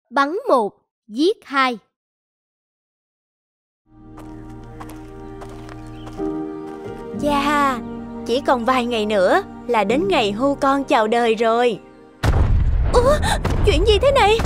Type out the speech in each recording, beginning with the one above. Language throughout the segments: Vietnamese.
Bắn 1, giết 2. Chà, chỉ còn vài ngày nữa là đến ngày hươu con chào đời rồi. Ủa, chuyện gì thế này?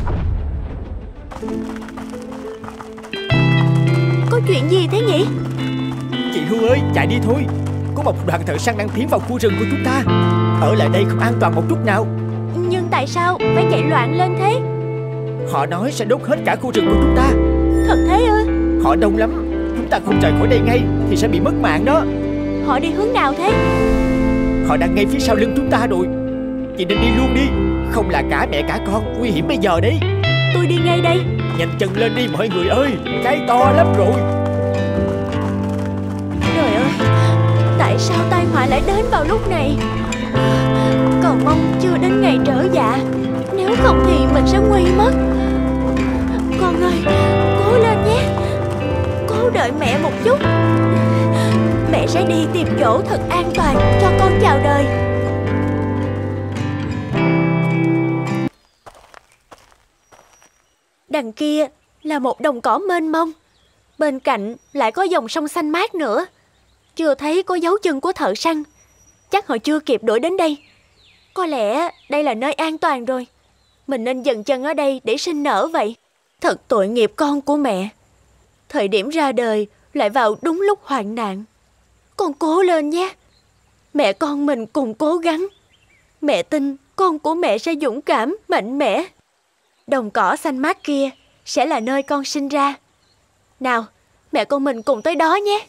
Có chuyện gì thế nhỉ? Chị Hươu ơi, chạy đi thôi. Có một đoàn thợ săn đang tiến vào khu rừng của chúng ta. Ở lại đây không an toàn một chút nào. Nhưng tại sao phải chạy loạn lên thế? Họ nói sẽ đốt hết cả khu rừng của chúng ta. Thật thế ư? Họ đông lắm. Chúng ta không rời khỏi đây ngay thì sẽ bị mất mạng đó. Họ đi hướng nào thế? Họ đang ngay phía sau lưng chúng ta rồi. Chị nên đi luôn đi. Không là cả mẹ cả con nguy hiểm bây giờ đấy. Tôi đi ngay đây. Nhanh chân lên đi mọi người ơi. Cái to lắm rồi. Trời ơi, tại sao tai họa lại đến vào lúc này? Cầu mong chưa đến ngày trở dạ. Nếu không thì mình sẽ nguy mất. Con ơi, cố lên nhé. Cố đợi mẹ một chút. Mẹ sẽ đi tìm chỗ thật an toàn cho con chào đời. Đằng kia là một đồng cỏ mênh mông. Bên cạnh lại có dòng sông xanh mát nữa. Chưa thấy có dấu chân của thợ săn. Chắc họ chưa kịp đuổi đến đây. Có lẽ đây là nơi an toàn rồi. Mình nên dừng chân ở đây để sinh nở vậy. Thật tội nghiệp con của mẹ. Thời điểm ra đời lại vào đúng lúc hoạn nạn. Con cố lên nhé. Mẹ con mình cùng cố gắng. Mẹ tin con của mẹ sẽ dũng cảm, mạnh mẽ. Đồng cỏ xanh mát kia sẽ là nơi con sinh ra. Nào, mẹ con mình cùng tới đó nhé.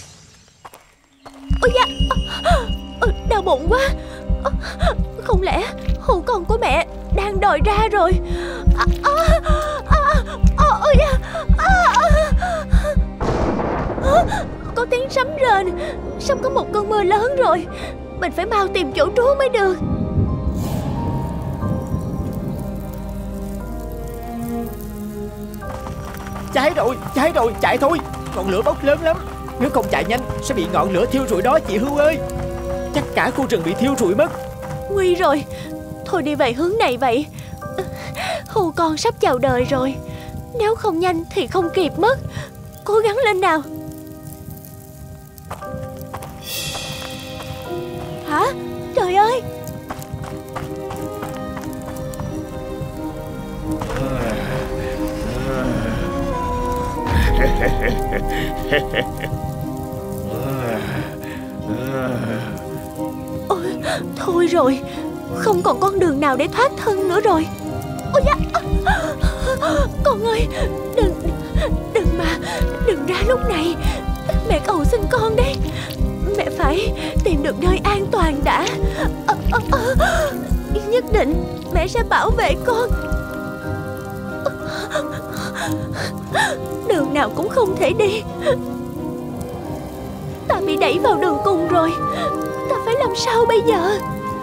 Ôi da, đau bụng quá. Không lẽ hươu con của mẹ đang đòi ra rồi? Ôi da, có tiếng sấm rền. Sắp có một cơn mưa lớn rồi. Mình phải mau tìm chỗ trú mới được. Cháy rồi, chạy thôi. Ngọn lửa bốc lớn lắm. Nếu không chạy nhanh sẽ bị ngọn lửa thiêu rụi đó chị Hươu ơi. Chắc cả khu rừng bị thiêu rụi mất. Nguy rồi. Thôi đi về hướng này vậy. Hươu con sắp chào đời rồi. Nếu không nhanh thì không kịp mất. Cố gắng lên nào. Hả? Trời ơi. Ôi, thôi rồi. Không còn con đường nào để thoát thân nữa rồi. Ôi da. Con ơi, đừng ra lúc này. Mẹ cầu xin con đấy. Mẹ phải tìm được nơi an toàn đã. Nhất định mẹ sẽ bảo vệ con. Đường nào cũng không thể đi. Ta bị đẩy vào đường cùng rồi. Ta phải làm sao bây giờ?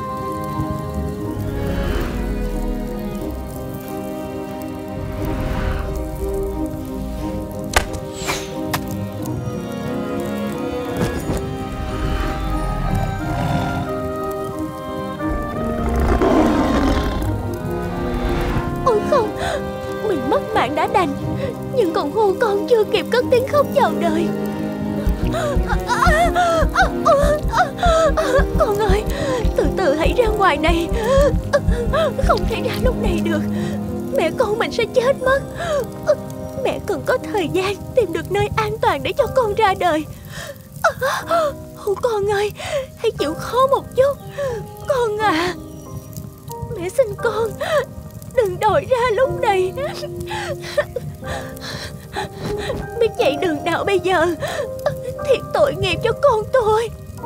Ôi không, mình mất mạng đã đành. Nhưng còn hươu con chưa kịp cất tiếng khóc chào đời. Con ơi, từ từ hãy ra ngoài này. Không thể ra lúc này được. Mẹ con mình sẽ chết mất. Mẹ cần có thời gian tìm được nơi an toàn để cho con ra đời. Hươu con ơi, hãy chịu khó một chút. Con à, mẹ xin con, đừng đòi ra lúc này. Biết chạy đường nào bây giờ? Thiệt tội nghiệp cho con tôi.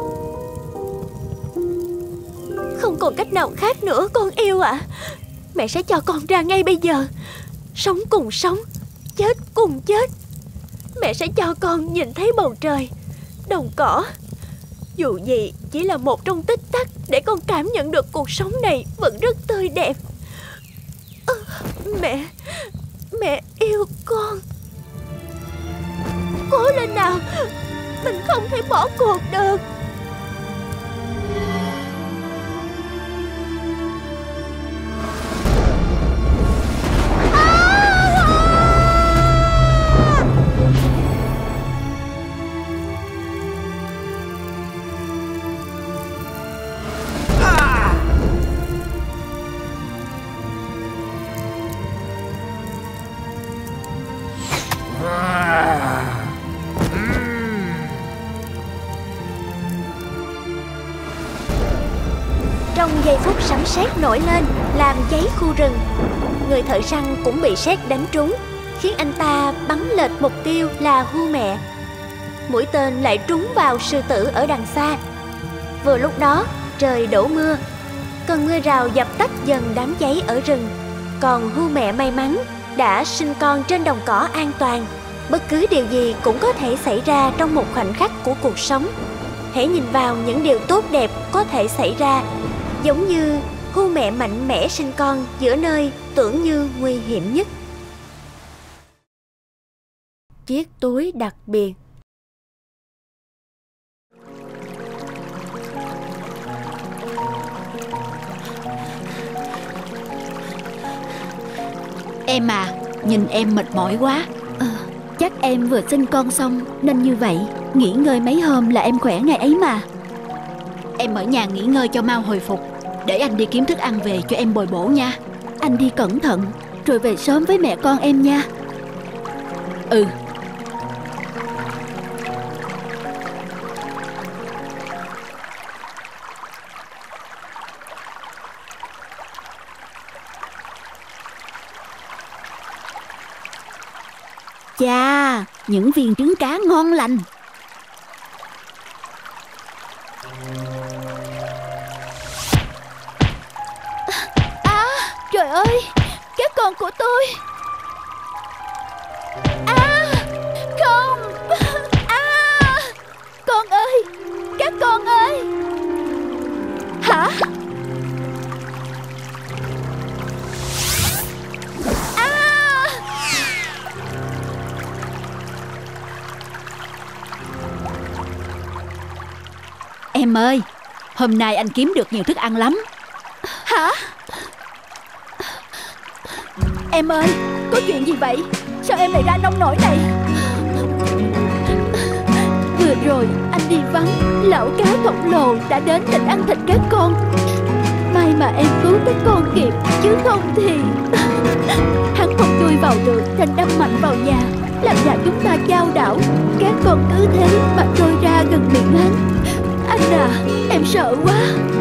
Không còn cách nào khác nữa con yêu ạ. Mẹ sẽ cho con ra ngay bây giờ. Sống cùng sống, chết cùng chết. Mẹ sẽ cho con nhìn thấy bầu trời, đồng cỏ. Dù gì chỉ là một trong tích tắc để con cảm nhận được cuộc sống này vẫn rất tươi đẹp. Mẹ yêu con. Cố lên nào. Mình không thể bỏ cuộc được. À! sét nổi lên, làm cháy khu rừng. Người thợ săn cũng bị sét đánh trúng, khiến anh ta bắn lệch mục tiêu là hươu mẹ. Mũi tên lại trúng vào sư tử ở đằng xa. Vừa lúc đó, trời đổ mưa. Cơn mưa rào dập tắt dần đám cháy ở rừng. Còn hươu mẹ may mắn đã sinh con trên đồng cỏ an toàn. Bất cứ điều gì cũng có thể xảy ra trong một khoảnh khắc của cuộc sống. Hãy nhìn vào những điều tốt đẹp có thể xảy ra, giống như hươu mẹ mạnh mẽ sinh con giữa nơi tưởng như nguy hiểm nhất. Chiếc túi đặc biệt. Em à, nhìn em mệt mỏi quá. Chắc em vừa sinh con xong nên như vậy. Nghỉ ngơi mấy hôm là em khỏe ngày ấy mà. Em ở nhà nghỉ ngơi cho mau hồi phục, để anh đi kiếm thức ăn về cho em bồi bổ nha. Anh đi cẩn thận, rồi về sớm với mẹ con em nha. Ừ. Chà, những viên trứng cá ngon lành. Trời ơi, các con của tôi. Không. Con ơi, các con ơi. Hả? Em ơi, hôm nay anh kiếm được nhiều thức ăn lắm. Hả? Em ơi, có chuyện gì vậy? Sao em lại ra nông nổi này? Vừa rồi anh đi vắng, lão cá khổng lồ đã đến định ăn thịt các con. May mà em cứu các con kịp, chứ không thì hắn không chui vào được nên đâm mạnh vào nhà, làm nhà chúng ta chao đảo. Các con cứ thế mà trôi ra gần miệng hắn. Anh à, em sợ quá.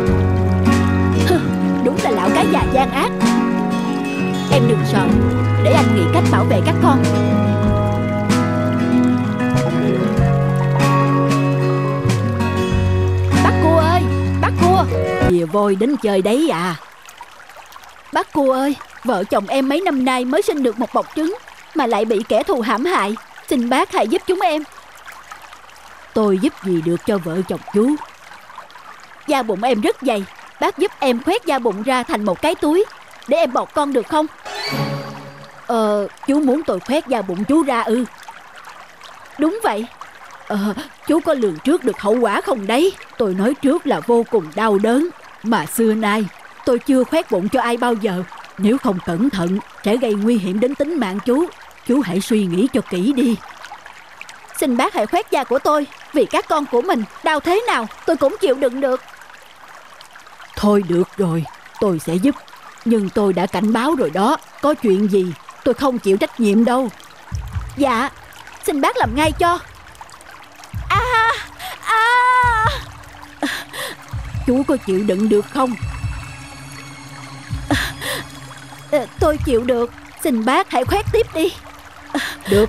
Đúng là lão cá già gian ác. Em đừng sợ, để anh nghĩ cách bảo vệ các con. Bác cua ơi, bác cua. Dìa vôi đến chơi đấy à? Bác cua ơi, vợ chồng em mấy năm nay mới sinh được một bọc trứng mà lại bị kẻ thù hãm hại. Xin bác hãy giúp chúng em. Tôi giúp gì được cho vợ chồng chú? Da bụng em rất dày, bác giúp em khoét da bụng ra thành một cái túi để em bọc con được không? Chú muốn tôi khoét da bụng chú ra ư? Đúng vậy. Chú có lường trước được hậu quả không đấy? Tôi nói trước là vô cùng đau đớn. Mà xưa nay tôi chưa khoét bụng cho ai bao giờ. Nếu không cẩn thận sẽ gây nguy hiểm đến tính mạng chú. Chú hãy suy nghĩ cho kỹ đi. Xin bác hãy khoét da của tôi, vì các con của mình, đau thế nào tôi cũng chịu đựng được. Thôi được rồi, tôi sẽ giúp. Nhưng tôi đã cảnh báo rồi đó, có chuyện gì tôi không chịu trách nhiệm đâu. Dạ, xin bác làm ngay cho. Chú có chịu đựng được không? Tôi chịu được, xin bác hãy khoét tiếp đi. Được.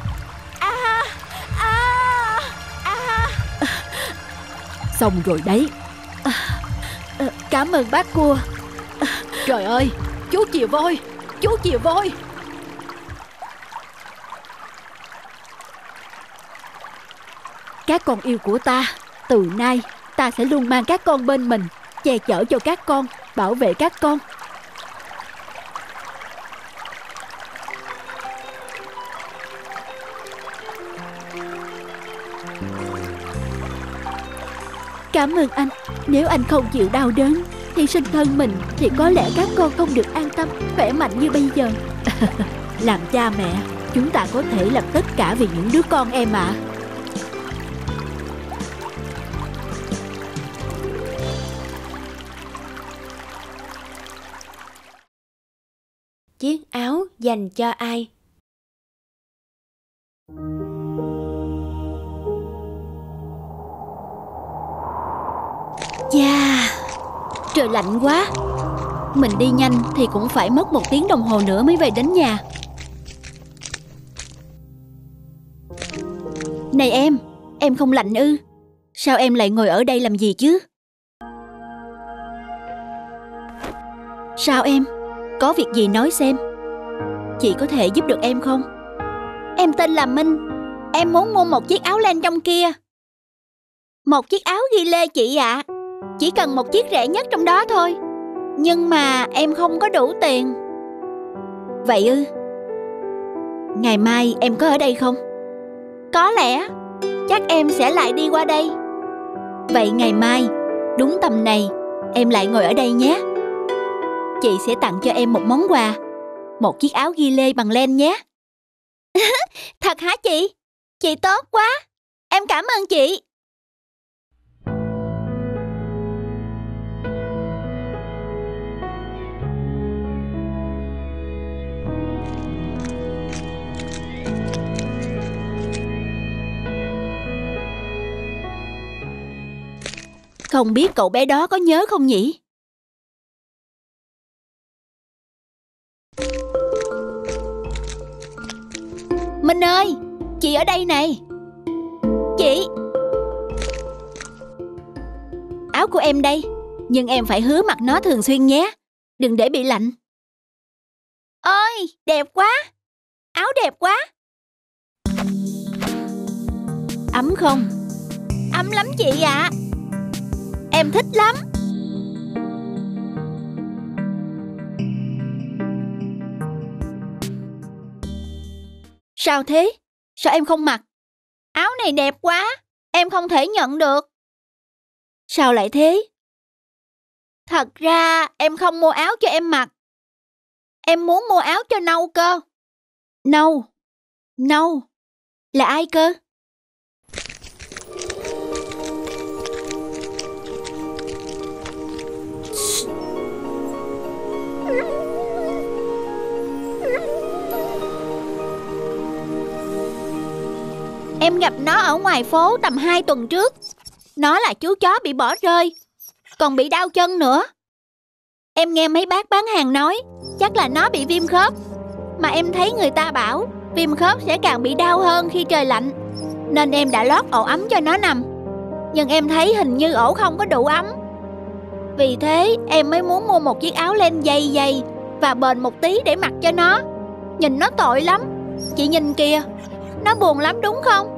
Xong rồi đấy. Cảm ơn bác cua. Trời ơi, chú chìa vôi, chú chìa vôi. Các con yêu của ta, từ nay ta sẽ luôn mang các con bên mình, che chở cho các con, bảo vệ các con. Cảm ơn anh. Nếu anh không chịu đau đớn, hy sinh thân mình, thì có lẽ các con không được an tâm, khỏe mạnh như bây giờ. Làm cha mẹ, chúng ta có thể làm tất cả vì những đứa con em ạ. Chiếc áo dành cho ai? Chà, trời lạnh quá. Mình đi nhanh thì cũng phải mất 1 tiếng đồng hồ nữa mới về đến nhà. Này em không lạnh ư? Sao em lại ngồi ở đây làm gì chứ? Sao em? Có việc gì nói xem. Chị có thể giúp được em không? Em tên là Minh. Em muốn mua một chiếc áo len trong kia. Một chiếc áo ghi lê chị ạ. Chỉ cần một chiếc rẻ nhất trong đó thôi. Nhưng mà em không có đủ tiền. Vậy ư? Ngày mai em có ở đây không? Có lẽ. Chắc em sẽ lại đi qua đây. Vậy ngày mai đúng tầm này em lại ngồi ở đây nhé. Chị sẽ tặng cho em một món quà. Một chiếc áo ghi lê bằng len nhé. Thật hả chị? Chị tốt quá. Em cảm ơn chị. Không biết cậu bé đó có nhớ không nhỉ? Minh ơi, chị ở đây này. Chị. Áo của em đây. Nhưng em phải hứa mặc nó thường xuyên nhé. Đừng để bị lạnh. Ôi, đẹp quá. Áo đẹp quá. Ấm không? Ấm lắm chị ạ. Em thích lắm. Sao thế? Sao em không mặc? Áo này đẹp quá. Em không thể nhận được. Sao lại thế? Thật ra em không mua áo cho em mặc. Em muốn mua áo cho Nâu cơ. Nâu? Nâu? Là ai cơ? Em gặp nó ở ngoài phố tầm 2 tuần trước. Nó là chú chó bị bỏ rơi, còn bị đau chân nữa. Em nghe mấy bác bán hàng nói chắc là nó bị viêm khớp. Mà em thấy người ta bảo viêm khớp sẽ càng bị đau hơn khi trời lạnh. Nên em đã lót ổ ấm cho nó nằm. Nhưng em thấy hình như ổ không có đủ ấm. Vì thế em mới muốn mua một chiếc áo len dày dày và bền một tí để mặc cho nó. Nhìn nó tội lắm. Chị nhìn kìa, nó buồn lắm đúng không?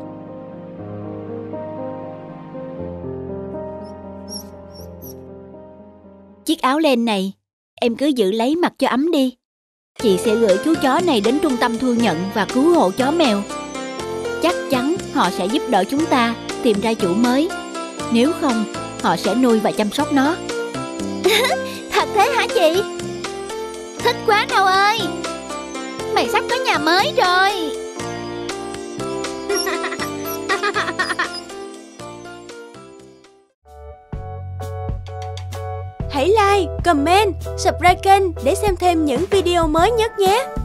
Chiếc áo len này em cứ giữ lấy mặc cho ấm đi. Chị sẽ gửi chú chó này đến trung tâm thu nhận và cứu hộ chó mèo. Chắc chắn họ sẽ giúp đỡ chúng ta tìm ra chủ mới. Nếu không, họ sẽ nuôi và chăm sóc nó. Thật thế hả chị? Thích quá Nâu ơi. Mày sắp có nhà mới rồi. Hãy like, comment, subscribe kênh để xem thêm những video mới nhất nhé.